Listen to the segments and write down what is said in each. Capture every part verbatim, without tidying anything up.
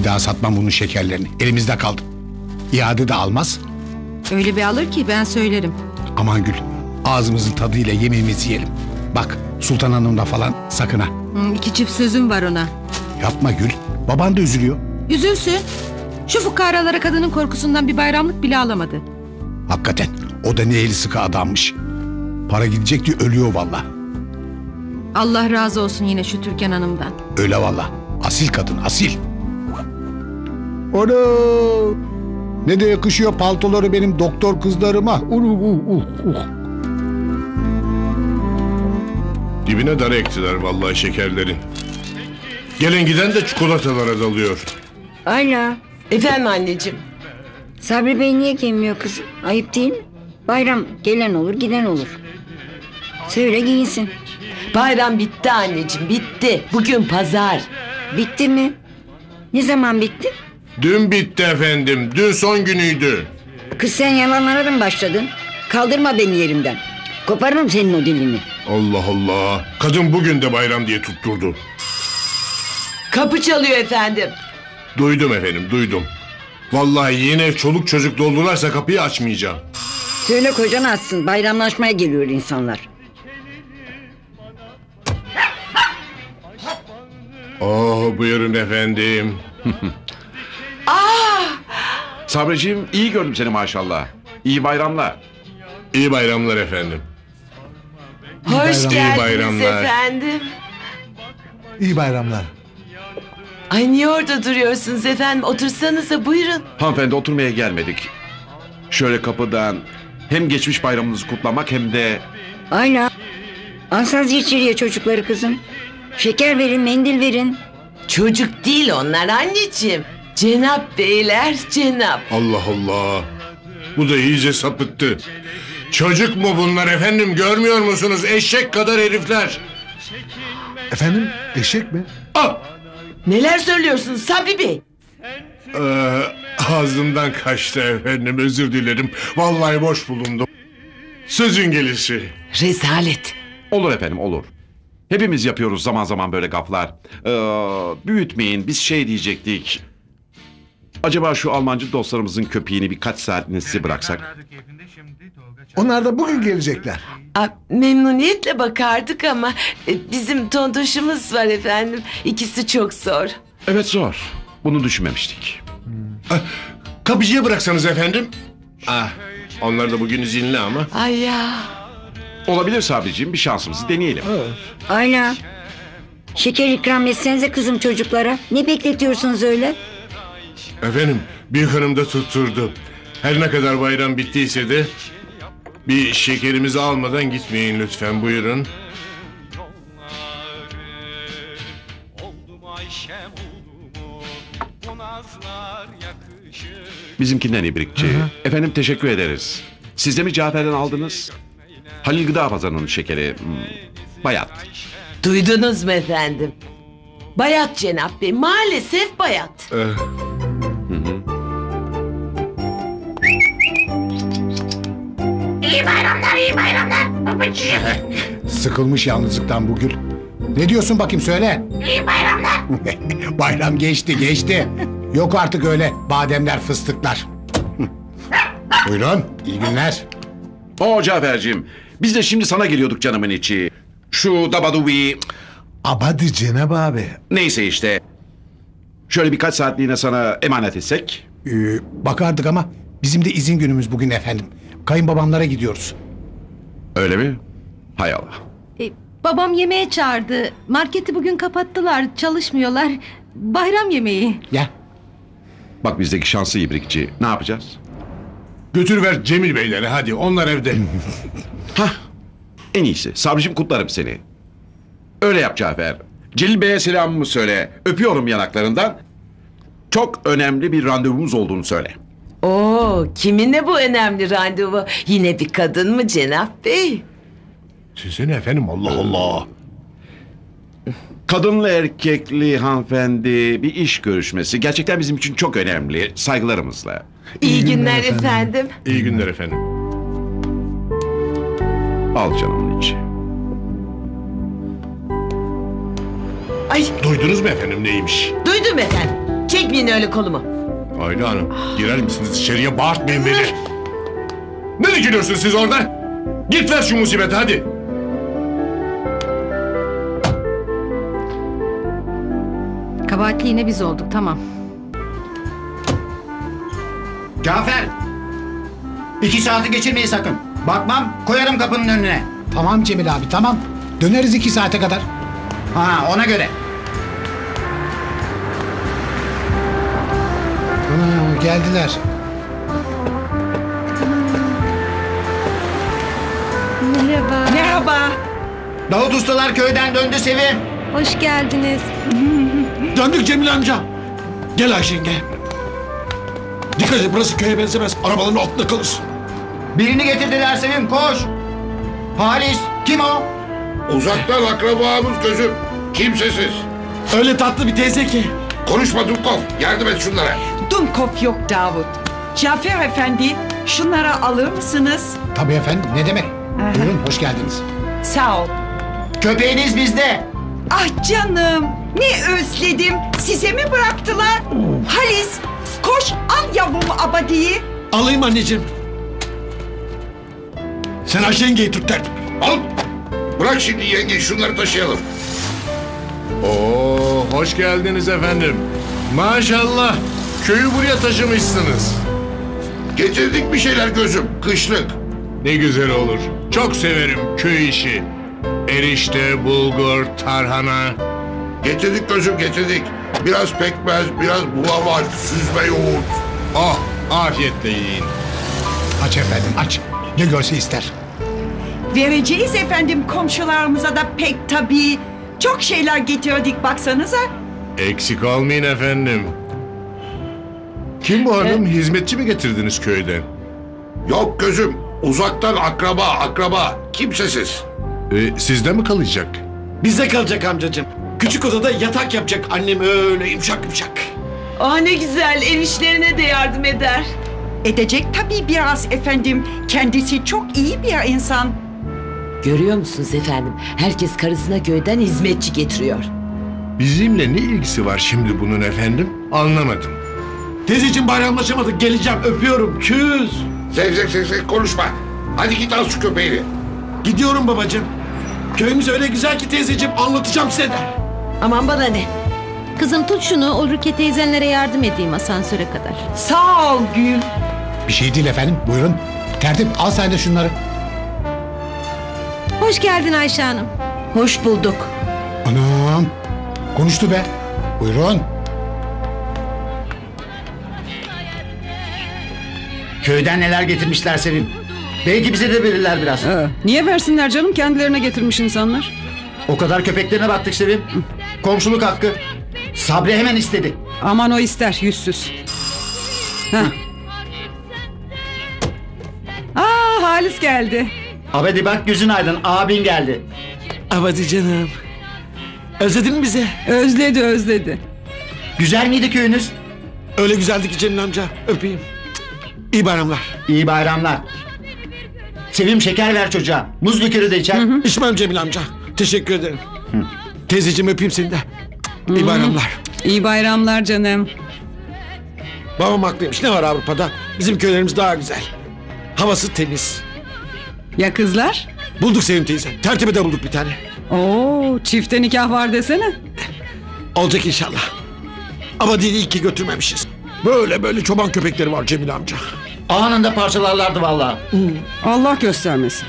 Bir daha satmam bunun şekerlerini. Elimizde kaldı. İade de almaz. Öyle bir alır ki ben söylerim. Aman Gül, ağzımızın tadıyla yemeğimizi yiyelim. Bak Sultan Hanım'la falan sakın ha. Hı, iki çift sözüm var ona. Yapma Gül. Baban da üzülüyor. Üzülsün. Şu fukaralara kadının korkusundan bir bayramlık bile alamadı. Hakikaten o da ne eli sıkı adammış. Para gidecek diye ölüyor valla. Allah razı olsun yine şu Türkan Hanım'dan. Öyle valla. Asil kadın asil. Ana! Ne de yakışıyor paltoları benim doktor kızlarıma. Uh, uh, uh, uh. Dibine dar ektiler vallahi şekerlerin. Gelen giden de çikolatalara dalıyor. Ayla. Efendim anneciğim. Sabri Bey niye gelmiyor kızım? Ayıp değil mi? Bayram gelen olur giden olur. Söyle giyinsin. Bayram bitti anneciğim, bitti. Bugün pazar. Bitti mi? Ne zaman bitti? Dün bitti efendim. Dün son günüydü. Kız sen yalanlara da mı başladın? Kaldırma beni yerimden. Koparırım senin o dilini. Allah Allah. Kadın bugün de bayram diye tutturdu. Kapı çalıyor efendim. Duydum efendim, duydum. Vallahi yine çoluk çocuk doldularsa kapıyı açmayacağım. Söyle kocan açsın. Bayramlaşmaya geliyor insanlar. Oh buyurun efendim. Sabriciğim iyi gördüm seni maşallah. İyi bayramlar. İyi bayramlar efendim. Hoş bayram- İyi geldiniz bayramlar. efendim. İyi bayramlar. Ay niye orada duruyorsunuz efendim? Otursanıza buyurun. Hanımefendi oturmaya gelmedik. Şöyle kapıdan hem geçmiş bayramınızı kutlamak hem de... Ayla. Alsanız içeriye çocukları kızım. Şeker verin, mendil verin. Çocuk değil onlar anneciğim. Cenap beyler, cenap. Allah Allah. Bu da iyice sapıttı. Çocuk mu bunlar efendim, görmüyor musunuz? Eşek kadar herifler. Efendim eşek mi? Ah! Neler söylüyorsunuz Sabri Bey? Ee, ağzımdan kaçtı efendim, özür dilerim. Vallahi boş bulundum. Sözün gelişi. Rezalet. Olur efendim olur. Hepimiz yapıyoruz zaman zaman böyle gaflar. Ee, büyütmeyin biz şey diyecektik. Acaba şu Almancı dostlarımızın köpeğini birkaç saatini size bıraksak? Onlar da bugün gelecekler. Aa, memnuniyetle bakardık ama e, bizim tontoşumuz var efendim. İkisi çok zor. Evet zor. Bunu düşünmemiştik. Ah, kapıcıya bıraksanız efendim. Ah, onlar da bugün izinli ama. Ay ya. Olabilir Sabriciğim bir şansımızı deneyelim. Ayla. Şeker ikram etsenize kızım çocuklara. Ne bekletiyorsunuz öyle? Efendim, büyük hanım da tutturdu. Her ne kadar bayram bittiyse de bir şekerimizi almadan gitmeyin lütfen, buyurun. Bizimkinden ibrikçi. Efendim teşekkür ederiz. Siz de mi Cafer'den aldınız? Halil Gıda Pazarı'nın şekeri. Hmm, bayat. Duydunuz mu efendim? Bayat Cenap Bey. Maalesef bayat. Ee, Sıkılmış yalnızlıktan bu Gül. Ne diyorsun bakayım söyle. İyi bayramlar. Bayram geçti geçti. Yok artık öyle bademler fıstıklar. Buyurun iyi günler. Oo Cafer'cim. Biz de şimdi sana geliyorduk canımın içi. Şu dabadubi... Abadi Cenab abi. Neyse işte. Şöyle birkaç saatliğine sana emanet etsek. Ee, bakardık ama bizim de izin günümüz bugün efendim. Kayınbabamlara gidiyoruz. Öyle mi? Hay Allah. E, babam yemeğe çağırdı. Marketi bugün kapattılar. Çalışmıyorlar. Bayram yemeği. Ya Bak bizdeki şanslı ibrikçi. Ne yapacağız? götürüver Cemil beylere hadi, onlar evde. Hah. En iyisi. Sabricim kutlarım seni. Öyle yap Cafer. Celil Bey'e selamımı söyle. Öpüyorum yanaklarından. Çok önemli bir randevumuz olduğunu söyle. Oo, kiminle bu önemli randevu? Yine bir kadın mı Cenap Bey? Size ne efendim, Allah Allah. Kadınlı erkekli hanımefendi bir iş görüşmesi. Gerçekten bizim için çok önemli. Saygılarımızla. İyi, günler, efendim. İyi günler efendim. Al canımın içi. Ay, Duydunuz mu efendim neymiş? duydum efendim. Çekmeyin öyle kolumu. Ayla Hanım girer misiniz içeriye, bağırtmayın beni. Ne dikiliyorsun siz orada? Git ver şu musibeti hadi. Kabahatli yine biz olduk, tamam. Cafer! İki saati geçirmeyi sakın. Bakmam, koyarım kapının önüne. Tamam Cemil abi tamam. Döneriz iki saate kadar. Ha, ona göre. Aa, geldiler. Merhaba. Merhaba. Davut ustalar köyden döndü Sevim. Hoş geldiniz. Döndük Cemil amca. Gel Ayşe yenge. Dikkat et, burası köye benzemez. Arabaların altında kalır. Birini getirdiler Sevim, koş. Halis, kim o? Uzaktan akrabamız gözüm. Kimsesiz. Öyle tatlı bir teyze ki. Konuşma Dumkov. Yardım et şunlara. Dumkov yok Davut. Cafer efendi, şunları alır mısınız? Tabii efendim, ne demek? Buyurun, hoş geldiniz. Sağ ol. Köpeğiniz bizde. Ah canım, ne özledim. Size mi bıraktılar? Halis, koş al yavrum Abadi'yi. Alayım anneciğim. Sen Ayşe yengeyi tut tertip. Al. Bırak şimdi yenge, şunları taşıyalım. Oo, hoş geldiniz efendim. Maşallah. Köyü buraya taşımışsınız. Getirdik bir şeyler gözüm. Kışlık. Ne güzel olur. Çok severim köy işi. Erişte, bulgur, tarhana. Getirdik gözüm, getirdik. Biraz pekmez, biraz bulamaç, süzme yoğurt. Oh, afiyetle yiyin. Aç efendim aç. Ne görse ister. Vereceğiz efendim komşularımıza da pek tabii. Çok şeyler getirdik baksanıza. Eksik olmayın efendim. Kim bu hanım? Hizmetçi mi getirdiniz köyden? Yok gözüm. Uzaktan akraba, akraba. Kimsesiz. E, sizde mi kalacak? Bizde kalacak amcacığım. Küçük odada yatak yapacak annem, öyle yumuşak yumuşak. Ah ne güzel, enişlerine de yardım eder. Edecek tabii biraz efendim. Kendisi çok iyi bir insan. Görüyor musunuz efendim? Herkes karısına köyden hizmetçi getiriyor. Bizimle ne ilgisi var şimdi bunun efendim? Anlamadım. Teyzeciğim bayramlaşamadık, geleceğim, öpüyorum. Küs. Zevzek zevzek konuşma. Hadi git al şu köpeğini. Gidiyorum babacığım. Köyümüz öyle güzel ki teyzeciğim, anlatacağım size de. Aman bana ne? Kızım tut şunu, o Rukiye teyzenlere yardım edeyim asansöre kadar. Sağ ol Gül. Bir şey değil efendim, buyurun. Tertip al sen de şunları. Hoş geldin Ayşe Hanım. Hoş bulduk. Anam. Konuştu be. Buyurun. Köyden neler getirmişler Sevim. Belki bize de verirler biraz. Niye versinler canım, kendilerine getirmiş insanlar. O kadar köpeklerine baktık Sevim. Komşuluk hakkı. Sabri hemen istedi. Aman o ister, yüzsüz. Heh. Aa, Halis geldi. Abedi bak gözün aydın, abin geldi. Abadi canım. Özledin mi bizi? Özledi özledi. Güzel miydi köyünüz? Öyle güzeldi ki Cemil amca. Öpeyim. İyi bayramlar. İyi bayramlar. Sevim şeker ver çocuğa. Muz likörü de içer. İçmem Cemil amca. Teşekkür ederim. Teyzeciğim öpeyim seni de. İyi bayramlar. İyi bayramlar canım. Babam haklıymış. Ne var Avrupa'da? Bizim köylerimiz daha güzel. Havası temiz. Ya kızlar? Bulduk Sevim teyze. Tertibede bulduk bir tane. Oo, çifte nikah var desene. Olacak inşallah. Ama değil, iyi ki götürmemişiz. Böyle böyle çoban köpekleri var Cemil amca. Anında parçalarlardı vallahi. Allah göstermesin.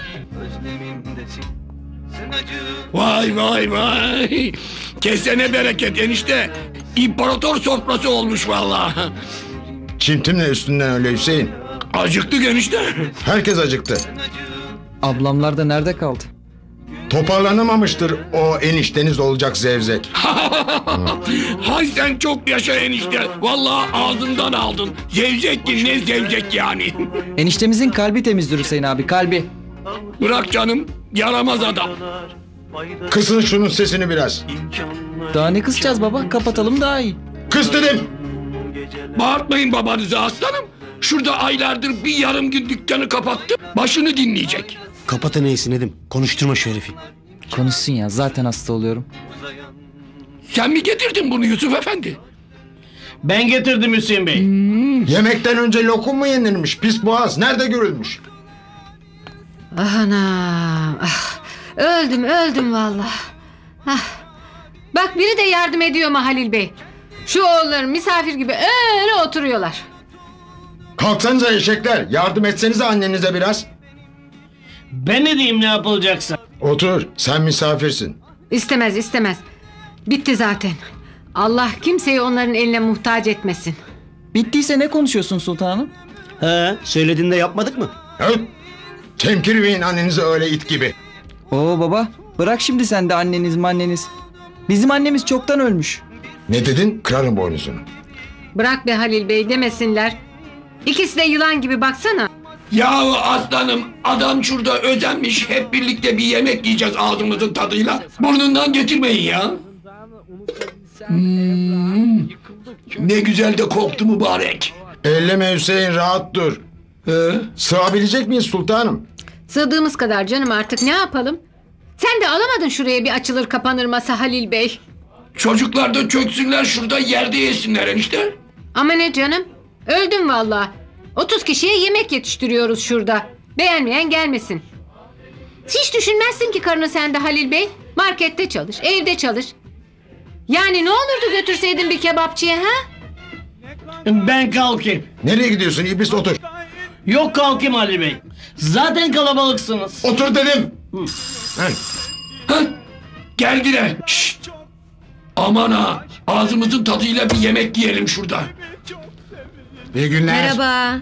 Vay vay vay. Kesene bereket enişte. İmparator sofrası olmuş vallahi. Çintimle üstünden öyle Hüseyin. Acıktık enişte. Herkes acıktı. Ablamlar da nerede kaldı? Toparlanamamıştır o enişteniz olacak zevzek. Hay sen çok yaşa enişte. Vallahi ağzımdan aldın. Zevzek ki ne zevzek yani. Eniştemizin kalbi temizdir Hüseyin abi, kalbi. Bırak canım, yaramaz adam. Kısın şunun sesini biraz. Daha ne kısacağız baba? Kapatalım daha iyi. Kıs dedim. Bağırtmayın babanızı aslanım. Şurada aylardır bir yarım gün dükkanı kapattı. Başını dinleyecek. Kapatın neysin Nedim. Konuşturma şu herifi. Konuşsun ya, zaten hasta oluyorum. Sen mi getirdin bunu Yusuf Efendi? Ben getirdim Hüseyin Bey. Yemekten önce lokum mu yenilmiş? Pis boğaz. Nerede görülmüş? Ah anam. Ah. Öldüm öldüm vallahi. Ah. Bak biri de yardım ediyor mu Halil Bey? Şu oğulların misafir gibi öyle oturuyorlar. Kalksanıza eşekler. Yardım etsenize annenize biraz. Ben ne diyeyim ne yapılacaksa? Otur. Sen misafirsin. İstemez istemez. Bitti zaten. Allah kimseyi onların eline muhtaç etmesin. Bittiyse ne konuşuyorsun sultanım? He, söylediğinde yapmadık mı? Evet. Temkirmeyin annenizi öyle it gibi. Oo baba, bırak şimdi sen de anneniz manneniz. Bizim annemiz çoktan ölmüş. Ne dedin? Kırarım boynuzunu. Bırak be Halil Bey demesinler. İkisi de yılan gibi baksana. Yahu aslanım adam şurada özenmiş hep birlikte bir yemek yiyeceğiz ağzımızın tadıyla. Burnundan getirmeyin ya. Hmm, ne güzel de koktu mübarek. Elleme Hüseyin, rahat dur. He? Sığabilecek miyiz sultanım? Sığdığımız kadar canım, artık ne yapalım? Sen de alamadın şuraya bir açılır kapanır masa Halil Bey. Çocuklar da çöksünler şurada yerde yesinler enişte. Ama ne canım? Öldüm vallahi. otuz kişiye yemek yetiştiriyoruz şurada. Beğenmeyen gelmesin. Hiç düşünmezsin ki karını sen de Halil Bey. Markette çalış, evde çalış. Yani ne olurdu götürseydin bir kebapçıya ha? Ben kalkayım. Nereye gidiyorsun İblis, otur. Yok kalkayım Ali Bey. Zaten kalabalıksınız. Otur dedim. Hah, geldiler. Şşt. Aman ha, ağzımızın tadıyla bir yemek yiyelim şurada. İyi günler. Merhaba.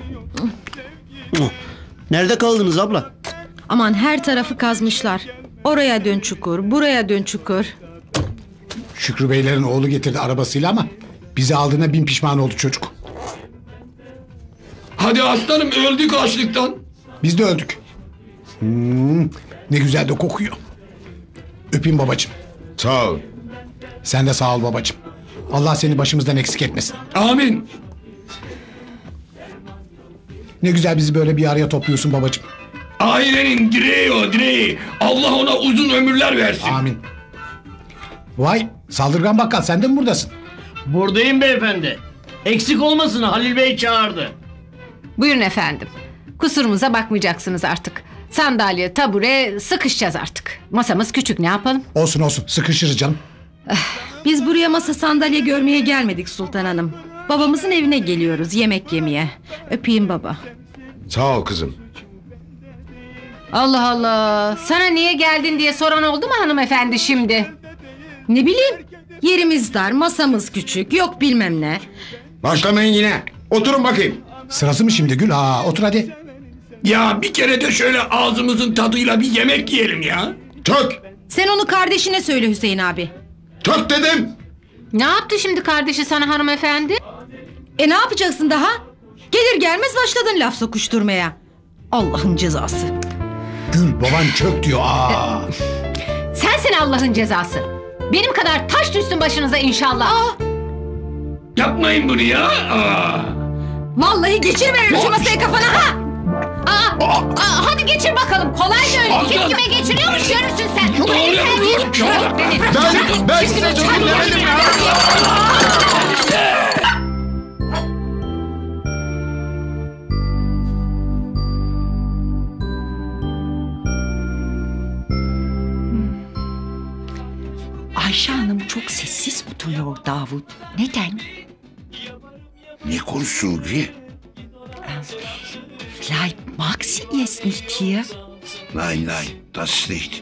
Nerede kaldınız abla? Aman her tarafı kazmışlar. Oraya dön çukur, buraya dön çukur. Şükrü Beylerin oğlu getirdi arabasıyla ama bizi aldığına bin pişman oldu çocuk. Hadi aslanım öldük açlıktan. Biz de öldük. Hmm, ne güzel de kokuyor. Öpeyim babacığım. Sağ ol. Sen de sağ ol babacığım. Allah seni başımızdan eksik etmesin. Amin. Ne güzel bizi böyle bir araya topluyorsun babacığım. Ailenin direği o direği. Allah ona uzun ömürler versin. Amin. Vay saldırgan bakkal, sen de mi buradasın? Buradayım beyefendi. Eksik olmasın, Halil Bey çağırdı. Buyurun efendim. Kusurumuza bakmayacaksınız artık. Sandalye, tabure sıkışacağız artık. Masamız küçük, ne yapalım? Olsun olsun, sıkışırız canım. Biz buraya masa sandalye görmeye gelmedik Sultan Hanım. Babamızın evine geliyoruz yemek yemeye. Öpeyim baba. Sağ ol kızım. Allah Allah. Sana niye geldin diye soran oldu mu hanımefendi şimdi? Ne bileyim, yerimiz dar, masamız küçük, yok bilmem ne. Başlamayın yine. Oturun bakayım. Sırası mı şimdi Gül? Aa, otur hadi. Ya bir kere de şöyle ağzımızın tadıyla bir yemek yiyelim ya. Çök. Sen onu kardeşine söyle Hüseyin abi. Çök dedim. Ne yaptı şimdi kardeşi sana hanımefendi? E ne yapacaksın daha? Gelir gelmez başladın laf sokuşturmaya. Allah'ın cezası. Gül, baban çök diyor. Aa. Sensin Allah'ın cezası. Benim kadar taş düşsün başınıza inşallah. Aa. Yapmayın bunu ya. Aa. Vallahi geçir veririm şu masayı kafana ha. Aa, aa, hadi geçir bakalım. Kolayca öyle. Kim kime geçiriyormuş görürsün sen. Ne oluyor? Bırak beni. Ben, ben size çok dinlemedim ya. Ayşe Hanım çok sessiz oturuyor Davut. Neden? Ne konuşsun Ulviye? Vielleicht mag sie es nicht hier. Nein nein, das ist nicht.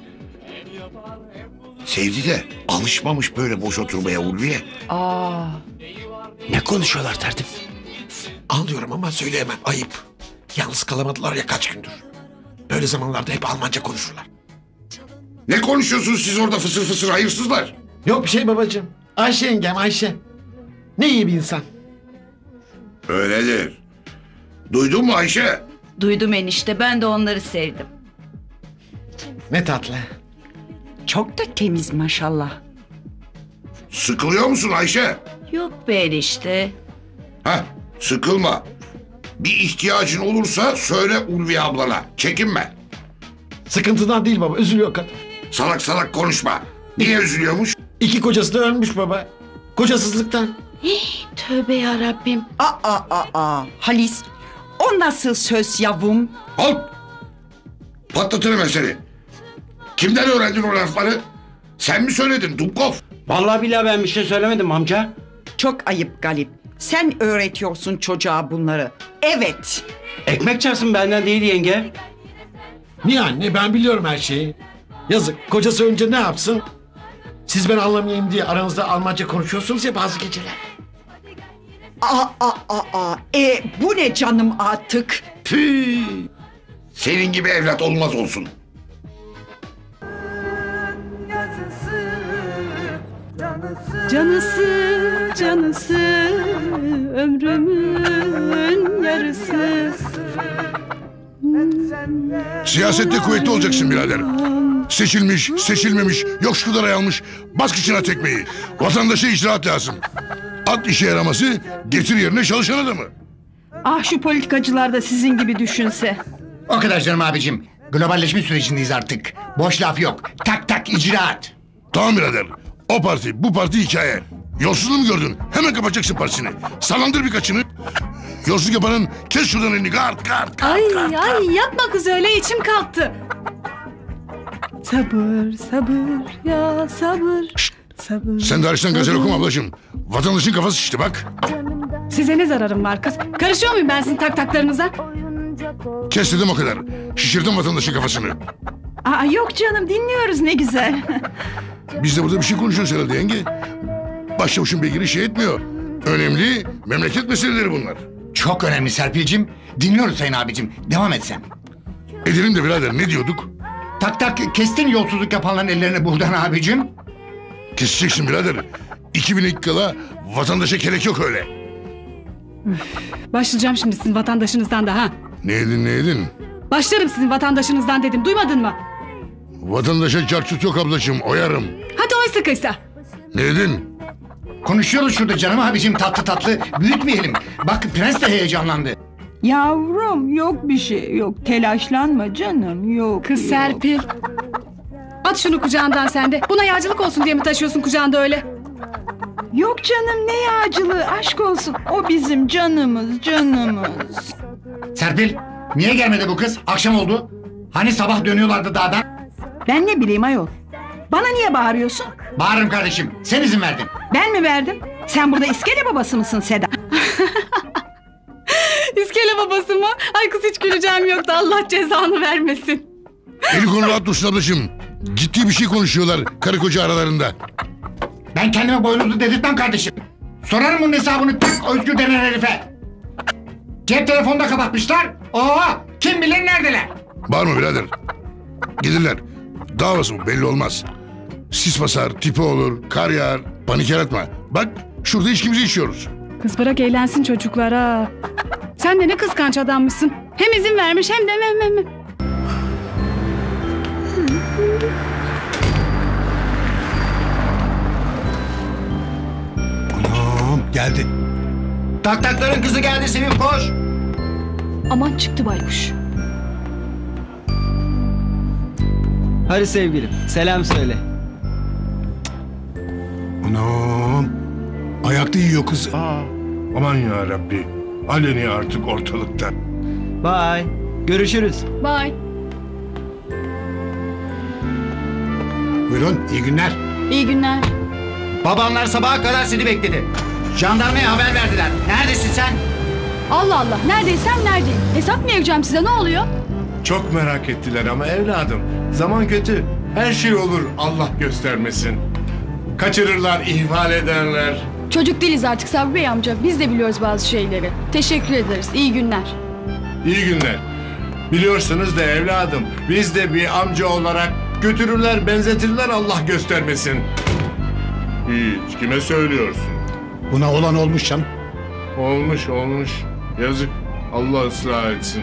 Sevdi de alışmamış böyle boş oturmaya Ulviye. Aa. Ne konuşuyorlar tertip? Anlıyorum ama söyleyemem, ayıp. Yalnız kalamadılar ya kaç gündür. Böyle zamanlarda hep Almanca konuşurlar. Ne konuşuyorsunuz siz orada fısır fısır hayırsızlar? Yok bir şey babacığım. Ayşe yengem Ayşe. Ne iyi bir insan. Öyledir. Duydun mu Ayşe? Duydum enişte, ben de onları sevdim. Ne tatlı. Çok da temiz maşallah. Sıkılıyor musun Ayşe? Yok be enişte. Heh, sıkılma. Bir ihtiyacın olursa söyle Ulviye ablana. Çekinme. Sıkıntıdan değil baba, üzülüyor kadın. Salak salak konuşma. Niye üzülüyormuş? İki kocası da ölmüş baba. Kocasızlıktan. Hii, Tövbe yarabbim. Aa, aa, aa. Halis, o nasıl söz yavrum? Halt! Patlatırım ben seni. Kimden öğrendin o lafları? Sen mi söyledin Dumkov? Vallahi billahi ben bir şey söylemedim amca. Çok ayıp Galip. Sen öğretiyorsun çocuğa bunları. Evet. Ekmek çarpsın benden değil yenge. Niye anne, ben biliyorum her şeyi. Yazık, kocası önce ne yapsın? Siz ben anlamayayım diye aranızda Almanca konuşuyorsunuz ya bazı geceler. Aa, aa, aa, aa. E, bu ne canım artık? Püh! Senin gibi evlat olmaz olsun. Canısı, canısı, ömrümün yarısı. Siyasette kuvvetli olacaksın birader. Seçilmiş, seçilmemiş, yok şu kadar almış. Bas kıçına tekmeyi. Vatandaşa icraat lazım. At işe yaraması, getir yerine çalışan adamı. Ah şu politikacılar da sizin gibi düşünse. O kadar canım abicim. Globalleşme sürecindeyiz artık. Boş laf yok. Tak tak icraat. Tamam birader. O parti, bu parti hikaye. Yolsuzluğu mu gördün? Hemen kapatacaksın partisini. Sallandır birkaçını. Yolsuzluk yapanın kes şuradan elini. Gard, gard, gard. Ay gard, ay gard. yapma kız öyle içim kalktı. Sabır sabır ya sabır. Şşt. Sabır. Sen de hariçten gazel sabır. okuma ablacığım. Vatandaşın kafası şişti bak. Size ne zararım var kız? Karışıyor muyum ben sizin tak taklarınıza? Kes dedim o kadar. Şişirdim vatandaşın kafasını. Aa, yok canım dinliyoruz ne güzel. Biz de burada bir şey konuşuyoruz herhalde yenge. Başçavuşun bilgini şey etmiyor. Önemli memleket meseleleri bunlar. Çok önemli Serpil'cim. Dinliyoruz sayın abicim. Devam et sen. Edelim de birader ne diyorduk? Tak tak kestin yolsuzluk yapanların ellerini buradan abicim. Keseceksin birader. iki bin iki kala vatandaşa kelek yok öyle. Başlayacağım şimdi sizin vatandaşınızdan da ha. Ne edin ne edin? Başlarım sizin vatandaşınızdan dedim duymadın mı? Vatandaşa carçut yok ablacığım oyarım. Hadi oy sıkıysa. Ne edin? Konuşuyoruz şurada canım abicim tatlı tatlı. Büyütmeyelim. Bak prens de heyecanlandı. Yavrum yok bir şey yok. Telaşlanma canım yok. Kız yok. Serpil. At şunu kucağından sen de. Buna yağcılık olsun diye mi taşıyorsun kucağında öyle? Yok canım ne yağcılığı aşk olsun. O bizim canımız canımız. Serpil niye gelmedi bu kız? Akşam oldu. Hani sabah dönüyorlardı dağdan? Ben ne bileyim ayol. Bana niye bağırıyorsun? Bağırırım kardeşim. Sen izin verdin. Ben mi verdim? Sen burada iskele babası mısın Seda? İskele babası mı? Ay kız hiç güleceğim yoktu. Allah cezanı vermesin. Eli konu rahat dursun ablacığım. Ciddi bir şey konuşuyorlar karı koca aralarında. Ben kendime boynuzlu dedirtmem kardeşim. Sorarım bunun hesabını tak Özgür denen herife. Cep telefonunu da kapatmışlar. Oo, kim bilir neredeler. Bağırma birader. Gelirler. Davası bu belli olmaz. Sis basar, tipi olur, kar yağar. Panik yaratma. Bak şurada içkimizi içiyoruz. Kız bırak eğlensin çocuklar ha. Sen de ne kıskanç adammışsın. Hem izin vermiş hem de hem hem hem. Anam geldi. Tak takların kızı geldi Sevim koş. Aman çıktı baykuş. Hadi sevgilim selam söyle. Anam. Ayakta yiyor kız. Aman ya Rabbi. Aleni artık ortalıkta. Bye. Görüşürüz. Bye. Buyurun iyi günler. İyi günler. Babanlar sabaha kadar seni bekledi. Jandarmaya haber verdiler. Neredesin sen? Allah Allah neredeysem neredeyim. Hesap mı vereceğim size ne oluyor? Çok merak ettiler ama evladım. Zaman kötü. Her şey olur Allah göstermesin. Kaçırırlar, ihmal ederler. Çocuk değiliz artık Sabri Bey amca. Biz de biliyoruz bazı şeyleri. Teşekkür ederiz. İyi günler. İyi günler. Biliyorsunuz da evladım, biz de bir amca olarak götürürler, benzetirler Allah göstermesin. Hiç, kime söylüyorsun? Buna olan olmuş canım. Olmuş, olmuş. Yazık, Allah ıslah etsin.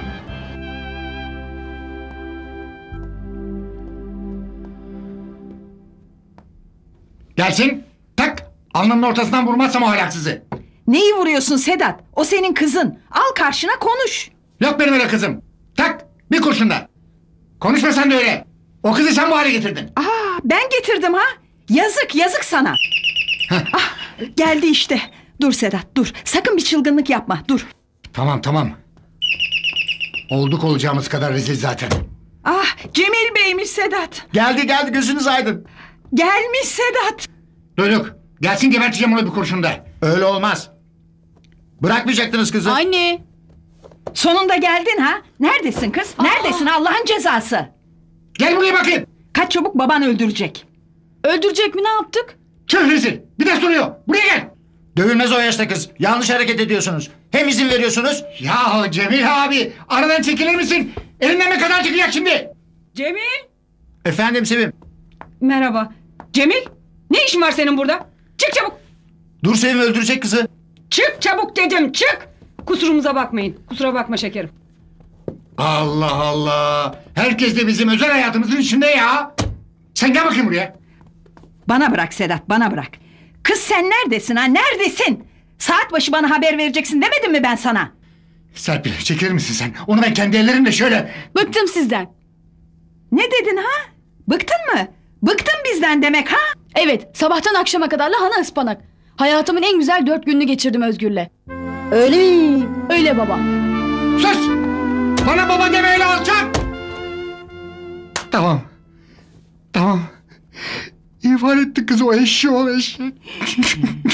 Gelsin. Tak. Alnının ortasından vurmazsam o ahlaksızı. Neyi vuruyorsun Sedat? O senin kızın. Al karşına konuş. Yok benim öyle kızım. Tak. Bir kurşunda. Konuşma sen de öyle. O kızı sen bu hale getirdin. Aa, ben getirdim ha. Yazık yazık sana. Ah, geldi işte. Dur Sedat dur. Sakın bir çılgınlık yapma dur. Tamam tamam. Olduk olacağımız kadar rezil zaten. Ah Cemil Bey'miş Sedat. Geldi geldi gözünüz aydın. Gelmiş Sedat. Duyduk. Gelsin geberteceğim onu bir kurşunda. Öyle olmaz. Bırakmayacaktınız kızı. Anne. Sonunda geldin ha? Neredesin kız? Neredesin Allah'ın cezası? Gel buraya bakayım. Kaç çabuk baban öldürecek. Öldürecek mi ne yaptık? Çık rezil. Bir de soruyor. Buraya gel. Dövülmez o yaşta kız. Yanlış hareket ediyorsunuz. Hem izin veriyorsunuz. Yahu Cemil abi aradan çekilir misin? Elinden ne kadar çıkacak şimdi? Cemil. Efendim Sevim. Merhaba. Cemil ne işin var senin burada? Çık çabuk. Dur Sevim öldürecek kızı. Çık çabuk dedim çık. Kusurumuza bakmayın. Kusura bakma şekerim. Allah Allah. Herkes de bizim özel hayatımızın içinde ya. Sen gel bakayım buraya. Bana bırak Sedat bana bırak. Kız sen neredesin ha neredesin? Saat başı bana haber vereceksin demedim mi ben sana? Serpil çekilir misin sen? Onu ben kendi ellerimle şöyle... Bıktım sizden. Ne dedin ha? Bıktın mı? Bıktın bizden demek ha? Evet, sabahtan akşama kadar lahana ıspanak. Hayatımın en güzel dört gününü geçirdim Özgür'le. Öyle mi? Öyle baba. Sus! Bana baba demeyle alçak! Tamam. Tamam. İhbar etti kızı o eşşi o eşşi.